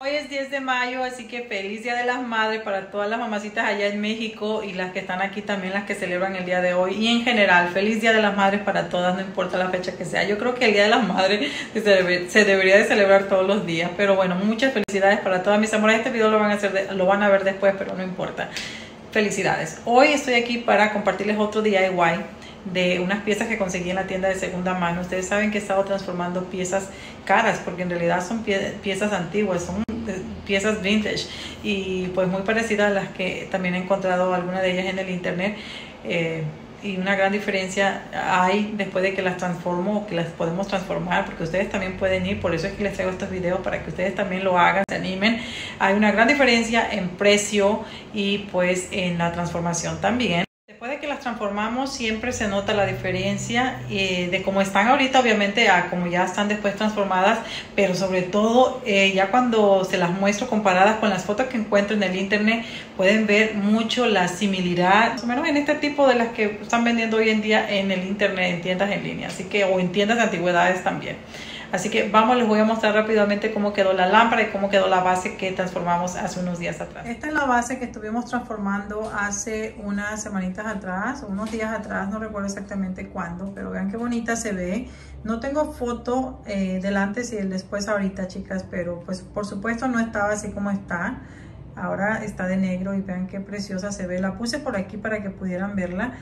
Hoy es 10 de mayo, así que feliz Día de las Madres para todas las mamacitas allá en México y las que están aquí también, las que celebran el día de hoy. Y en general, feliz Día de las Madres para todas, no importa la fecha que sea. Yo creo que el Día de las Madres se debería de celebrar todos los días. Pero bueno, muchas felicidades para todas mis amores. Este video lo van a ver después, pero no importa. Felicidades. Hoy estoy aquí para compartirles otro DIY de unas piezas que conseguí en la tienda de segunda mano. Ustedes saben que he estado transformando piezas caras porque en realidad son piezas antiguas, son piezas vintage y pues muy parecidas a las que también he encontrado algunas de ellas en el internet, y una gran diferencia hay después de que las transformo o que las podemos transformar, porque ustedes también pueden ir. Por eso es que les traigo estos videos, para que ustedes también lo hagan, se animen. Hay una gran diferencia en precio y pues en la transformación también. Después de que las transformamos siempre se nota la diferencia de cómo están ahorita, obviamente, a cómo ya están después transformadas, pero sobre todo ya cuando se las muestro comparadas con las fotos que encuentro en el internet, pueden ver mucho la similaridad, más o menos en este tipo de las que están vendiendo hoy en día en el internet, en tiendas en línea, así que, o en tiendas de antigüedades también. Así que vamos, les voy a mostrar rápidamente cómo quedó la lámpara y cómo quedó la base que transformamos hace unos días atrás. Esta es la base que estuvimos transformando hace unas semanitas atrás, unos días atrás, no recuerdo exactamente cuándo, pero vean qué bonita se ve. No tengo foto del antes y el después ahorita, chicas, pero pues por supuesto no estaba así como está. Ahora está de negro y vean qué preciosa se ve. La puse por aquí para que pudieran verla.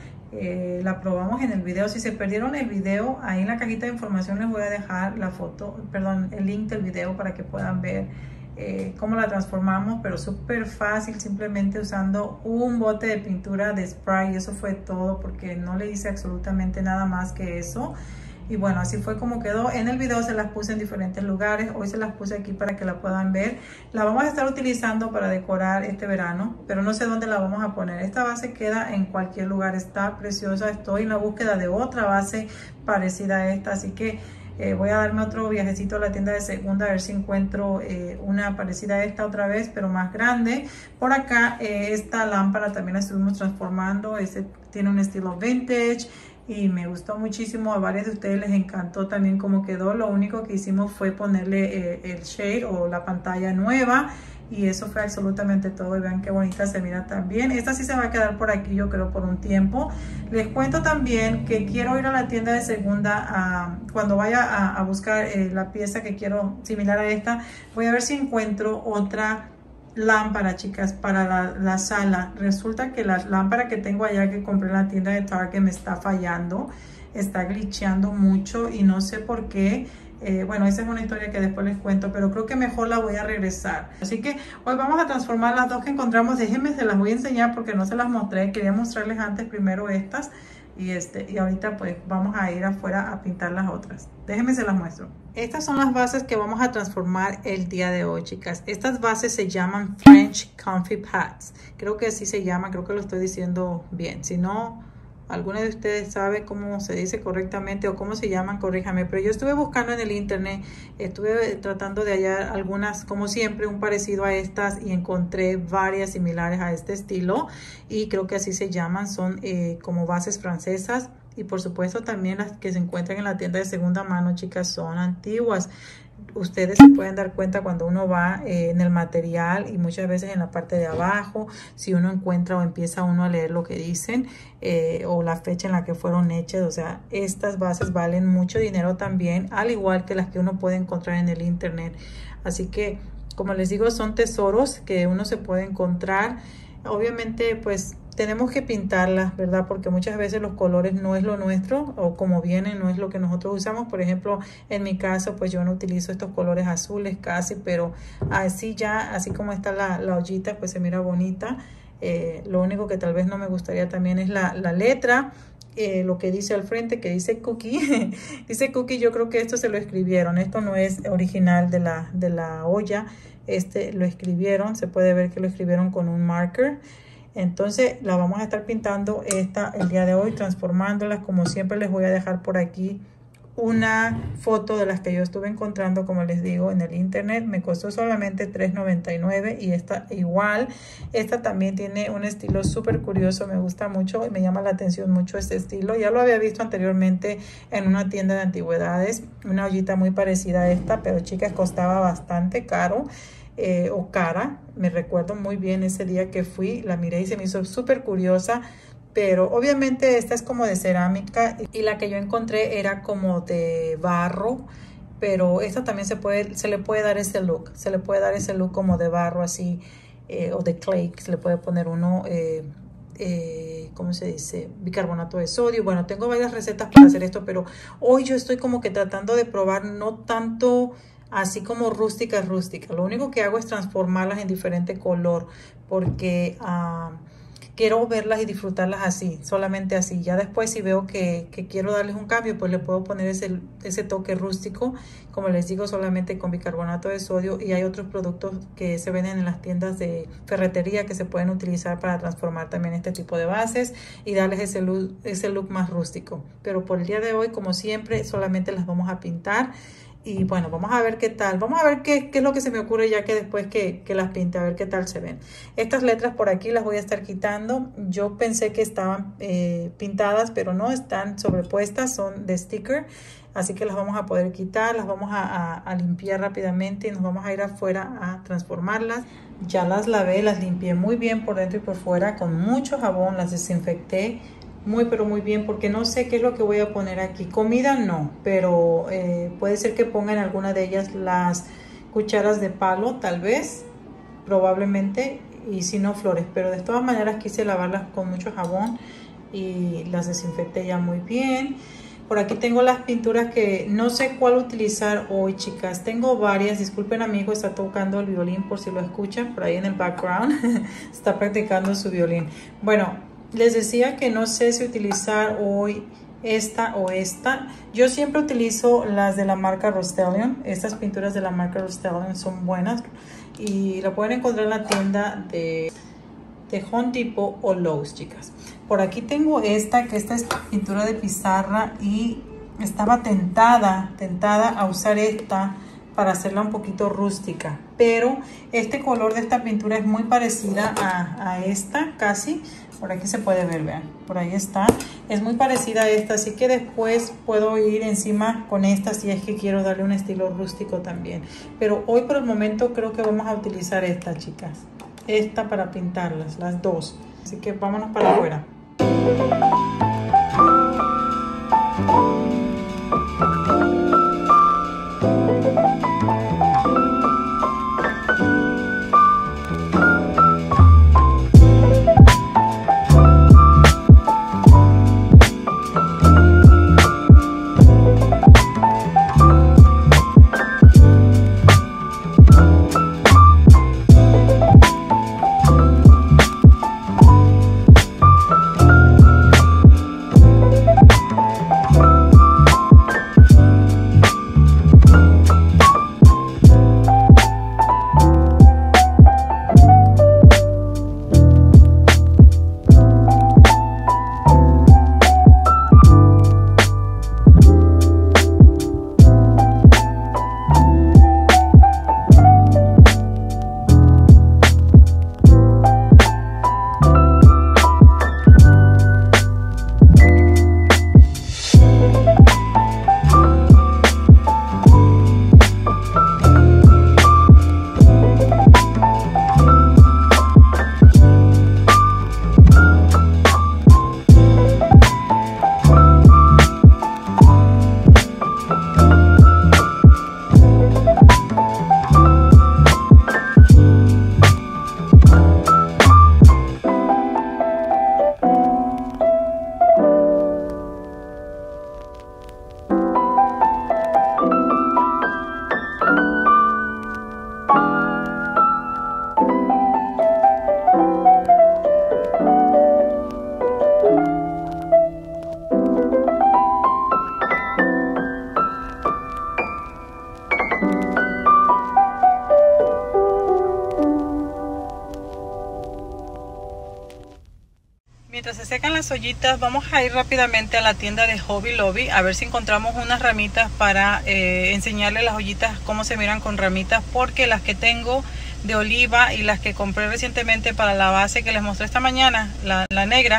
La probamos en el video. Si se perdieron el video, ahí en la cajita de información les voy a dejar la foto, perdón, el link del video para que puedan ver cómo la transformamos, pero súper fácil, simplemente usando un bote de pintura de spray. Eso fue todo, porque no le hice absolutamente nada más que eso. Y bueno, así fue como quedó. En el video se las puse en diferentes lugares. Hoy se las puse aquí para que la puedan ver. La vamos a estar utilizando para decorar este verano, pero no sé dónde la vamos a poner. Esta base queda en cualquier lugar. Está preciosa. Estoy en la búsqueda de otra base parecida a esta, así que voy a darme otro viajecito a la tienda de segunda a ver si encuentro una parecida a esta otra vez, pero más grande. Por acá esta lámpara también la estuvimos transformando. Este tiene un estilo vintage y me gustó muchísimo. A varios de ustedes les encantó también cómo quedó. Lo único que hicimos fue ponerle el shade o la pantalla nueva, y eso fue absolutamente todo. Y vean qué bonita se mira también. Esta sí se va a quedar por aquí, yo creo, por un tiempo. Les cuento también que quiero ir a la tienda de segunda cuando vaya a buscar la pieza que quiero similar a esta. Voy a ver si encuentro otra lámpara, chicas, para la sala. Resulta que la lámpara que tengo allá, que compré en la tienda de Target, me está fallando, está glitcheando mucho y no sé por qué. Bueno, esa es una historia que después les cuento, pero creo que mejor la voy a regresar. Así que hoy vamos a transformar las dos que encontramos. Déjenme, se las voy a enseñar porque no se las mostré. Quería mostrarles antes primero estas y ahorita pues vamos a ir afuera a pintar las otras. Déjenme, se las muestro. Estas son las bases que vamos a transformar el día de hoy, chicas. Estas bases se llaman French Comfy Pads. Creo que así se llama, creo que lo estoy diciendo bien. Si no, alguno de ustedes sabe cómo se dice correctamente o cómo se llaman, corríjame. Pero yo estuve buscando en el internet, estuve tratando de hallar algunas, como siempre, un parecido a estas, y encontré varias similares a este estilo. Y creo que así se llaman, son como bases francesas. Y por supuesto también las que se encuentran en la tienda de segunda mano, chicas, son antiguas. Ustedes se pueden dar cuenta cuando uno va en el material y muchas veces en la parte de abajo, si uno encuentra o empieza uno a leer lo que dicen o la fecha en la que fueron hechas. O sea, estas bases valen mucho dinero también, al igual que las que uno puede encontrar en el internet. Así que, como les digo, son tesoros que uno se puede encontrar. Obviamente, pues tenemos que pintarlas, ¿verdad? Porque muchas veces los colores no es lo nuestro, o como vienen no es lo que nosotros usamos. Por ejemplo, en mi caso, pues yo no utilizo estos colores azules casi, pero así ya, así como está la ollita, pues se mira bonita. Lo único que tal vez no me gustaría también es la letra. Lo que dice al frente, que dice Cookie. Dice Cookie. Yo creo que esto se lo escribieron. Esto no es original de la olla. Este lo escribieron. Se puede ver que lo escribieron con un marker. Entonces la vamos a estar pintando esta el día de hoy, transformándolas. Como siempre, les voy a dejar por aquí una foto de las que yo estuve encontrando, como les digo, en el internet. Me costó solamente $3.99 y esta igual. Esta también tiene un estilo súper curioso, me gusta mucho y me llama la atención mucho este estilo. Ya lo había visto anteriormente en una tienda de antigüedades, una ollita muy parecida a esta, pero chicas, costaba bastante caro. o cara. Me recuerdo muy bien ese día que fui, la miré y se me hizo súper curiosa. Pero obviamente esta es como de cerámica y la que yo encontré era como de barro. Pero esta también se le puede dar ese look. Se le puede dar ese look como de barro así, o de clay. Se le puede poner uno, ¿cómo se dice? Bicarbonato de sodio. Bueno, tengo varias recetas para hacer esto, pero hoy yo estoy como que tratando de probar no tanto así como rústica. Lo único que hago es transformarlas en diferente color porque quiero verlas y disfrutarlas así, solamente así. Ya después si veo que quiero darles un cambio, pues le puedo poner ese toque rústico, como les digo, solamente con bicarbonato de sodio. Y hay otros productos que se venden en las tiendas de ferretería que se pueden utilizar para transformar también este tipo de bases y darles ese look más rústico. Pero por el día de hoy, como siempre, solamente las vamos a pintar. Y bueno, vamos a ver qué tal. Vamos a ver qué es lo que se me ocurre ya que después que las pinte, a ver qué tal se ven. Estas letras por aquí las voy a estar quitando. Yo pensé que estaban pintadas, pero no, están sobrepuestas, son de sticker. Así que las vamos a poder quitar, las vamos a limpiar rápidamente y nos vamos a ir afuera a transformarlas. Ya las lavé, las limpié muy bien por dentro y por fuera con mucho jabón, las desinfecté pero muy bien, porque no sé qué es lo que voy a poner aquí. Comida no, pero puede ser que ponga en alguna de ellas las cucharas de palo, tal vez, probablemente, y si no, flores. Pero de todas maneras quise lavarlas con mucho jabón y las desinfecté ya muy bien. Por aquí tengo las pinturas que no sé cuál utilizar hoy, chicas. Tengo varias. Disculpen, amigo, está tocando el violín por si lo escuchan por ahí en el background. Está practicando su violín. Bueno, les decía que no sé si utilizar hoy esta o esta. Yo siempre utilizo las de la marca Rust-Oleum. Estas pinturas de la marca Rust-Oleum son buenas y la pueden encontrar en la tienda de Home Depot o Lowe's, chicas. Por aquí tengo esta es pintura de pizarra y estaba tentada a usar esta para hacerla un poquito rústica, pero este color de esta pintura es muy parecida a esta, casi. Por aquí se puede ver, vean, por ahí está. Es muy parecida a esta, así que después puedo ir encima con esta si es que quiero darle un estilo rústico también. Pero hoy por el momento creo que vamos a utilizar esta, chicas. Esta para pintarlas, las dos. Así que vámonos para afuera. Mientras se secan las ollitas, vamos a ir rápidamente a la tienda de Hobby Lobby a ver si encontramos unas ramitas para enseñarles las ollitas cómo se miran con ramitas, porque las que tengo de oliva y las que compré recientemente para la base que les mostré esta mañana, la negra,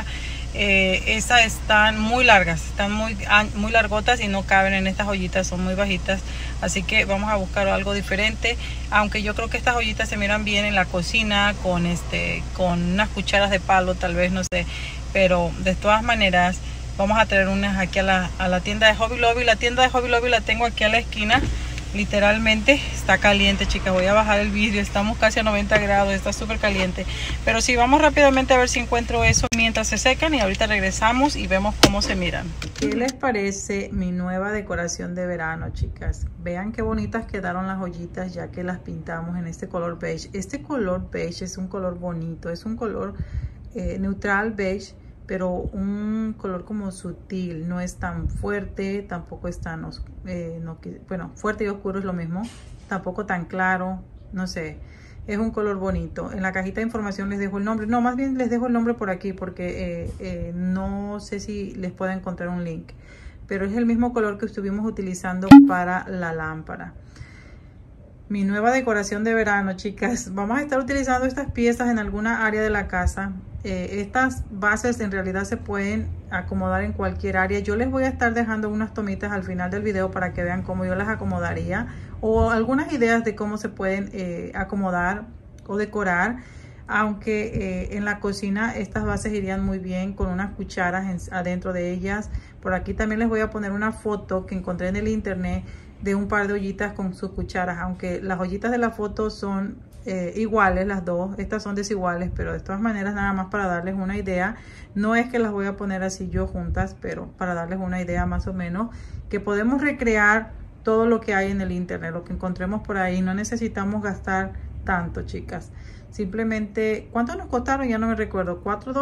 Esas están muy largas, están muy largotas y no caben en estas ollitas, son muy bajitas. Así que vamos a buscar algo diferente. Aunque yo creo que estas ollitas se miran bien en la cocina con unas cucharas de palo, tal vez, no sé. Pero de todas maneras vamos a traer unas aquí a la tienda de Hobby Lobby. La tienda de Hobby Lobby la tengo aquí a la esquina. Literalmente está caliente, chicas. Voy a bajar el vídeo, estamos casi a 90 grados, está súper caliente. Pero sí, vamos rápidamente a ver si encuentro eso mientras se secan y ahorita regresamos y vemos cómo se miran. ¿Qué les parece mi nueva decoración de verano, chicas? Vean qué bonitas quedaron las ollitas ya que las pintamos en este color beige. Este color beige es un color bonito, es un color neutral beige, pero un color como sutil, no es tan fuerte, tampoco es tan bueno, fuerte y oscuro es lo mismo, tampoco tan claro, no sé, es un color bonito. En la cajita de información les dejo el nombre, no, más bien les dejo el nombre por aquí porque no sé si les puedo encontrar un link, pero es el mismo color que estuvimos utilizando para la lámpara. Mi nueva decoración de verano, chicas. Vamos a estar utilizando estas piezas en alguna área de la casa. Estas bases en realidad se pueden acomodar en cualquier área. Yo les voy a estar dejando unas tomitas al final del video para que vean cómo yo las acomodaría. O algunas ideas de cómo se pueden acomodar o decorar. Aunque en la cocina estas bases irían muy bien con unas cucharas adentro de ellas. Por aquí también les voy a poner una foto que encontré en el internet de un par de ollitas con sus cucharas, aunque las ollitas de la foto son iguales las dos, estas son desiguales, pero de todas maneras nada más para darles una idea. No es que las voy a poner así yo juntas, pero para darles una idea más o menos, que podemos recrear todo lo que hay en el internet, lo que encontremos por ahí. No necesitamos gastar tanto, chicas. Simplemente, ¿cuánto nos costaron? Ya no me recuerdo, $4,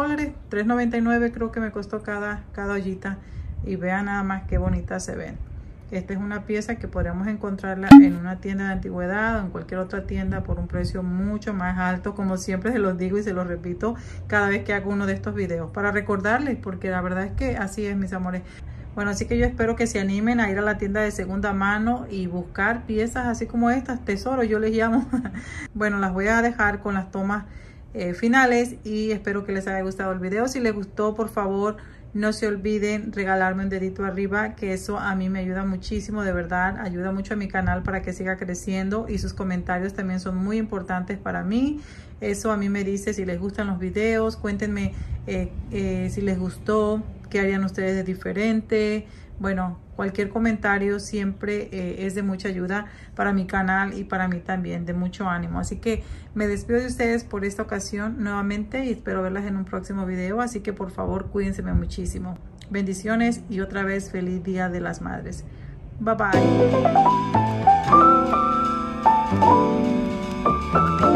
$3.99 creo que me costó cada ollita. Y vean nada más qué bonitas se ven. Esta es una pieza que podríamos encontrarla en una tienda de antigüedad o en cualquier otra tienda por un precio mucho más alto. Como siempre se los digo y se los repito cada vez que hago uno de estos videos, para recordarles, porque la verdad es que así es, mis amores. Bueno, así que yo espero que se animen a ir a la tienda de segunda mano y buscar piezas así como estas, tesoros yo les llamo. Bueno, las voy a dejar con las tomas finales y espero que les haya gustado el video. Si les gustó, por favor, no se olviden regalarme un dedito arriba, que eso a mí me ayuda muchísimo, de verdad, ayuda mucho a mi canal para que siga creciendo, y sus comentarios también son muy importantes para mí. Eso a mí me dice si les gustan los videos. Cuéntenme si les gustó, qué harían ustedes de diferente. Bueno, cualquier comentario siempre es de mucha ayuda para mi canal y para mí también, de mucho ánimo. Así que me despido de ustedes por esta ocasión nuevamente y espero verlas en un próximo video. Así que por favor, cuídense muchísimo. Bendiciones y otra vez feliz Día de las Madres. Bye bye.